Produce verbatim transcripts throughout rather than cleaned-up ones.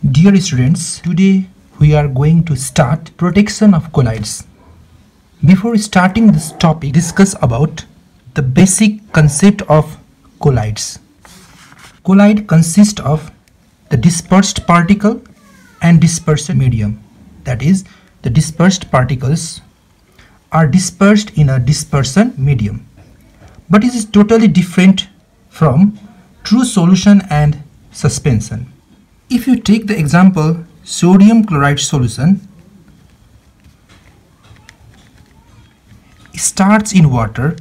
Dear students, today we are going to start protection of colloids. Before starting this topic, discuss about the basic concept of colloids. Colloid consists of the dispersed particle and dispersed medium. That is, the dispersed particles are dispersed in a dispersion medium. But it is totally different from true solution and suspension. If you take the example sodium chloride solution, starts in water,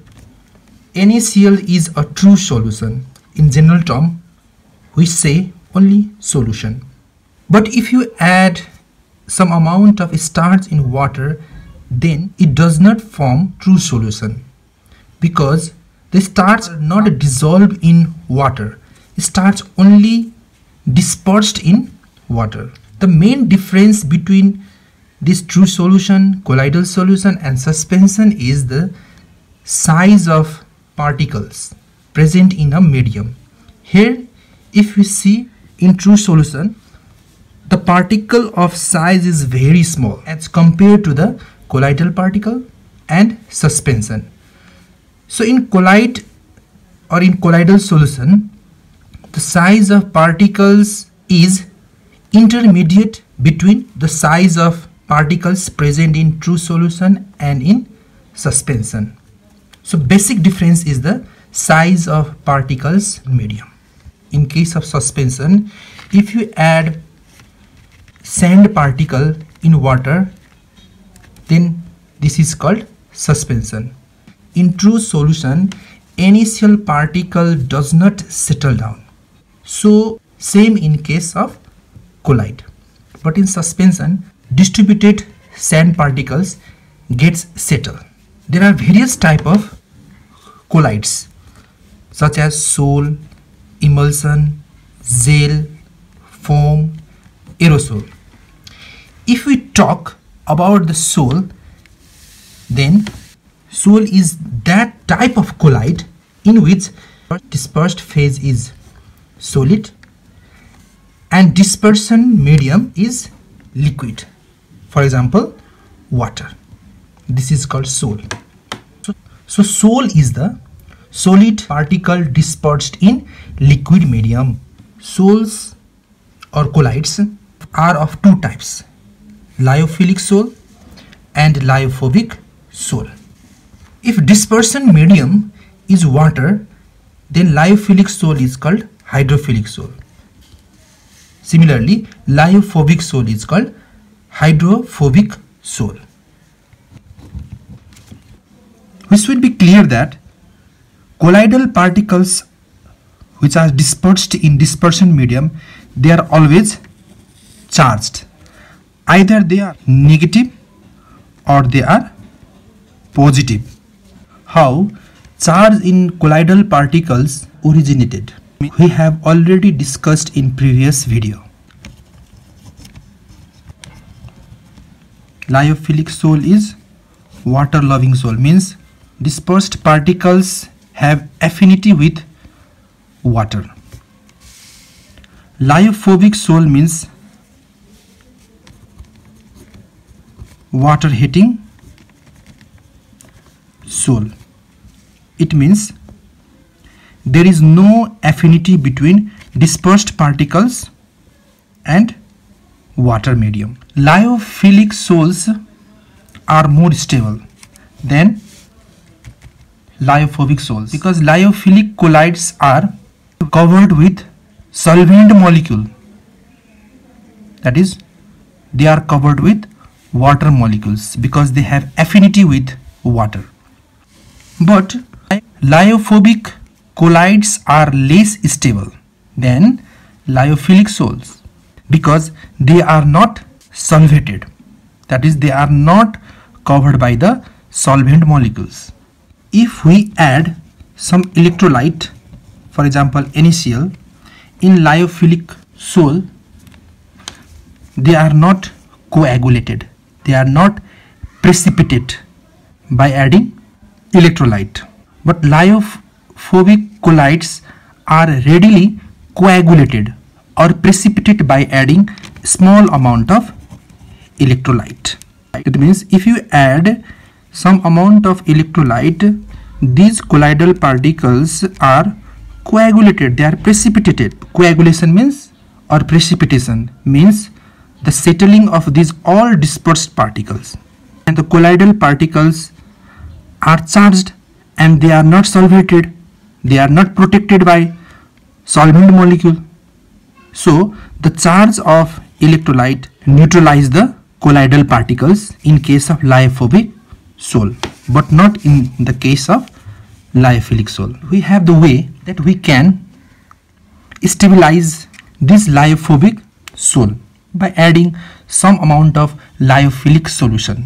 NaCl is a true solution. In general term, we say only solution. But if you add some amount of starch in water, then it does not form true solution, because the starch are not dissolved in water. Starch only dispersed in water. The main difference between this true solution, colloidal solution and suspension is the size of particles present in a medium. Here, if we see in true solution, the particle of size is very small as compared to the colloidal particle and suspension. So in colloid or in colloidal solution, the size of particles is intermediate between the size of particles present in true solution and in suspension. So basic difference is the size of particles in medium. In case of suspension, if you add sand particle in water, then this is called suspension. In true solution, NaCl particle does not settle down. So same in case of colloid. But in suspension, distributed sand particles gets settled. There are various type of colloids such as sol, emulsion, gel, foam, aerosol. If we talk about the sol, then sol is that type of colloid in which dispersed phase is solid and dispersion medium is liquid. For example, water. This is called sol. So, so sol is the solid particle dispersed in liquid medium. Sols or colloids are of two types: lyophilic sol and lyophobic sol. If dispersion medium is water, then lyophilic sol is called hydrophilic sol. Similarly, lyophobic sol is called hydrophobic sol. We should be clear that colloidal particles which are dispersed in dispersion medium, they are always charged. Either they are negative or they are positive. How charge in colloidal particles originated, we have already discussed in previous video. Lyophilic sol is water loving sol, means dispersed particles have affinity with water. Lyophobic sol means water hating sol. It means there is no affinity between dispersed particles and water medium. Lyophilic sols are more stable than lyophobic sols, because lyophilic colloids are covered with solvent molecule. That is, they are covered with water molecules because they have affinity with water. But lyophobic colloids are less stable than lyophilic sols because they are not solvated. That is, they are not covered by the solvent molecules. If we add some electrolyte, for example NaCl, in lyophilic sol, they are not coagulated. They are not precipitate by adding electrolyte. But lyophobic colloids are readily coagulated or precipitate by adding small amount of electrolyte. It means if you add some amount of electrolyte, these colloidal particles are coagulated, they are precipitated. Coagulation means, or precipitation means, the settling of these all dispersed particles. And the colloidal particles are charged and they are not solvated, they are not protected by solvent molecule. So the charge of electrolyte neutralize the colloidal particles in case of lyophobic sole, but not in the case of lyophilic sole. We have the way that we can stabilize this lyophobic sole by adding some amount of lyophilic solution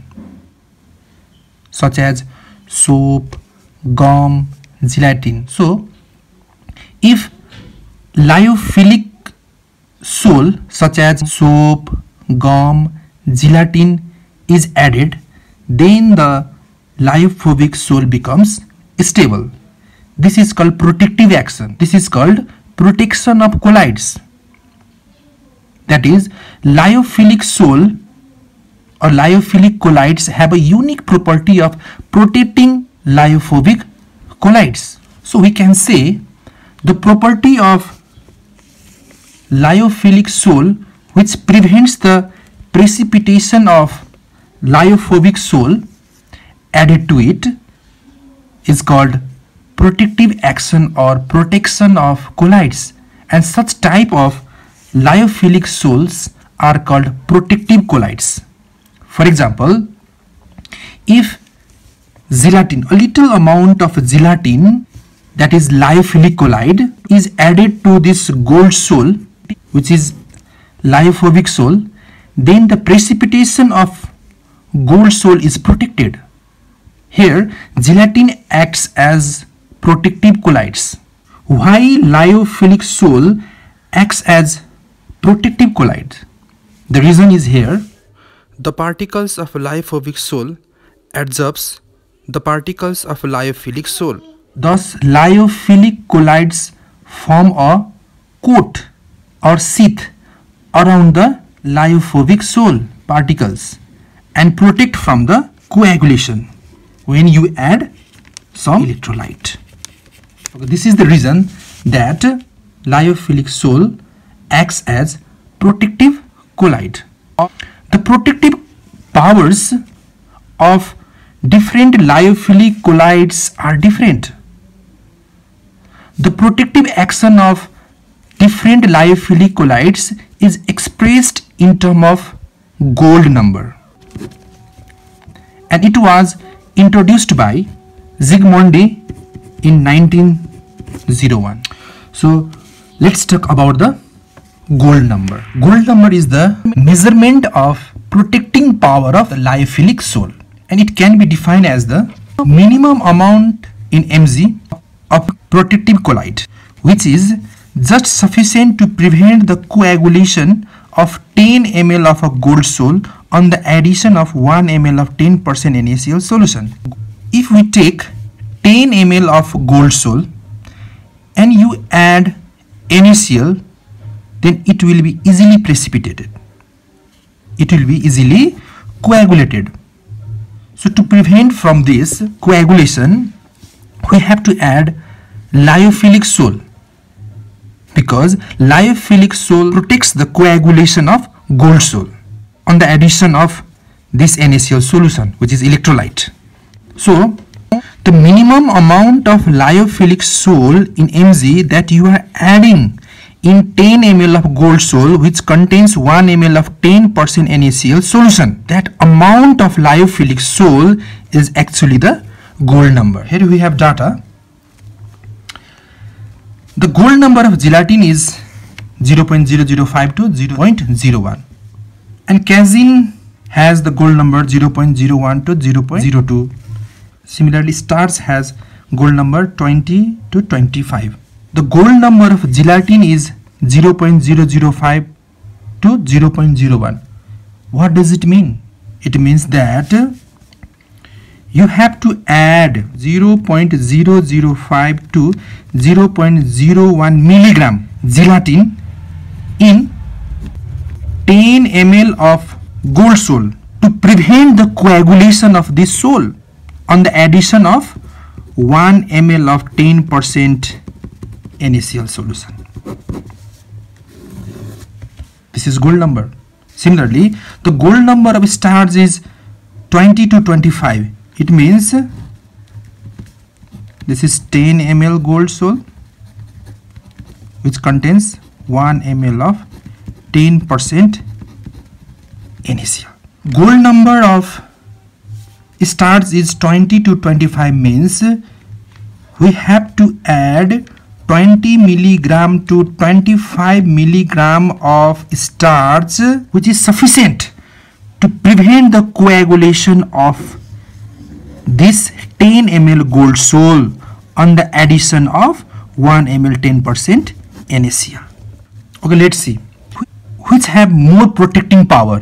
such as soap, gum, gelatin. So if lyophilic sole such as soap, gum, gelatin is added, then the lyophobic sole becomes stable. This is called protective action. This is called protection of colloids. That is, lyophilic sole or lyophilic colloids have a unique property of protecting lyophobic colloids. So we can say the property of lyophilic sole which prevents the precipitation of lyophobic sole added to it is called protective action or protection of colloids, and such type of lyophilic soles are called protective colloids. For example, if gelatin, a little amount of gelatin, that is lyophilic colloid, is added to this gold sole, which is lyophobic sole, then the precipitation of gold sole is protected. Here gelatin acts as protective colloids. Why lyophilic sole acts as protective colloid? The reason is here. The particles of lyophobic sole adsorbs the particles of lyophilic sole. Thus lyophilic colloids form a coat or sheath around the lyophobic sole particles and protect from the coagulation when you add some electrolyte. Okay, this is the reason that lyophilic sole acts as protective colloid. The protective powers of different lyophilic colloids are different. The protective action of different lyophilic colloids is expressed in terms of gold number, and it was introduced by Zsigmondy in nineteen oh one. So let's talk about the gold number. Gold number is the measurement of protecting power of the lyophilic sole, and it can be defined as the minimum amount in mg of protective colloid, which is just sufficient to prevent the coagulation of ten milliliters of a gold sole on the addition of one milliliter of ten percent NaCl solution. If we take ten milliliters of gold sole and you add NaCl, then it will be easily precipitated. It will be easily coagulated. So to prevent from this coagulation, we have to add lyophilic sole, because lyophilic sole protects the coagulation of gold sole on the addition of this NaCl solution, which is electrolyte. So the minimum amount of lyophilic sole in mg that you are adding in ten milliliters of gold sole, which contains one milliliter of ten percent NaCl solution, that amount of lyophilic sole is actually the gold number. Here we have data. The gold number of gelatin is zero point zero zero five to zero point zero one, and casein has the gold number zero point zero one to zero point zero two. Similarly, starch has gold number twenty to twenty-five. The gold number of gelatin is zero point zero zero five to zero point zero one. What does it mean? It means that you have to add zero point zero zero five to zero point zero one milligram gelatin in ten milliliters of gold sol to prevent the coagulation of this sol on the addition of one milliliter of ten percent NaCl solution. This is gold number. Similarly, the gold number of stars is twenty to twenty-five. It means this is ten milliliters gold sol which contains one milliliter of ten percent NaCl. Gold number of stars is twenty to twenty-five means we have to add twenty milligram to twenty-five milligram of starch, which is sufficient to prevent the coagulation of this ten milliliters gold sol on the addition of one milliliter ten percent NaCl. Okay, let's see which have more protecting power,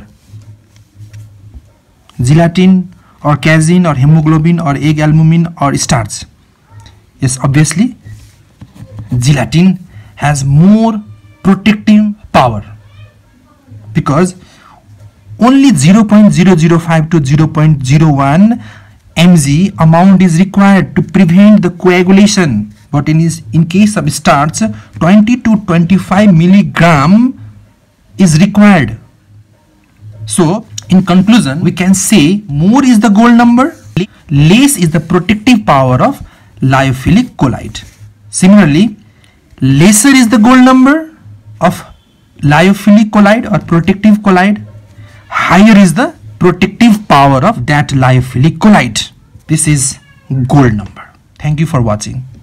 gelatin or casein or hemoglobin or egg albumin or starch. Yes, obviously gelatin has more protecting power because only zero point zero zero five to zero point zero one milligrams amount is required to prevent the coagulation, but in is in case of starch twenty to twenty-five milligram is required. So in conclusion, we can say more is the gold number, less is the protective power of lyophilic colloid. Similarly, lesser is the gold number of lyophilic colloid or protective colloid, higher is the protective power of that lyophilic colloid. This is gold number. Thank you for watching.